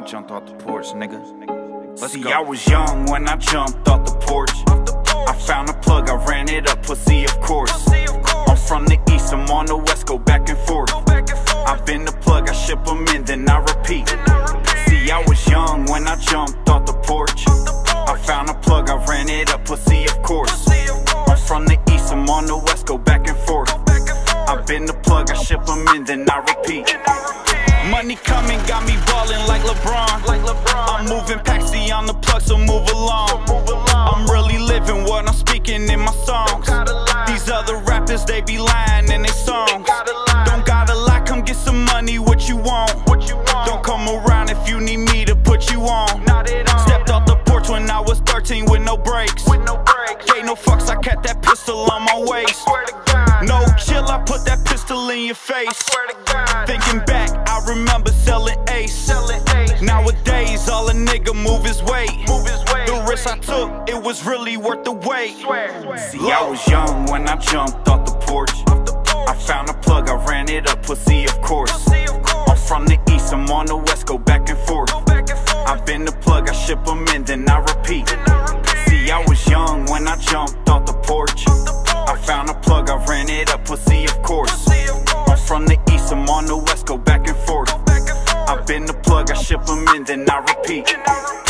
jumped off the porch, nigga. See, I was young when I jumped off the porch. I found a plug, I ran it up, pussy of course. I'm from the east, I'm on the west, go back and forth. I've been the plug, I ship them in, then I repeat. See, I was young when I jumped off the porch. I found a plug, I ran it up, pussy of course. I'm from the east, I'm on the west, go back and forth. I've been the plug, I ship them in, then I repeat. Money coming, got me ballin' like LeBron. I'm moving packs, see on the plug, so move along. I'm really living what I'm speaking in my songs. These other rappers, they be lying in their songs. Don't gotta lie, come get some money, what you want. Don't come around if you need me to put you on. Stepped off the porch when I was 13 with no brakes. Gave no fucks, I kept that pistol on my waist. No chill, I put that pistol in your face. Thinking back, I remember selling Ace. Nowadays, all a nigga move his weight. The risk I took, it was really worth the wait. See, I was young when I jumped off the porch. I found a plug, I ran it up, pussy of course. I'm from the east, I'm on the west, go back and forth. I've been the plug, I ship them in, then I repeat. See, I was young when I jumped off the porch. I found a plug, I ran it up, pussy of course. I'm from the east, I'm on the west, go back and forth. I've been the plug, I ship them in, then I repeat.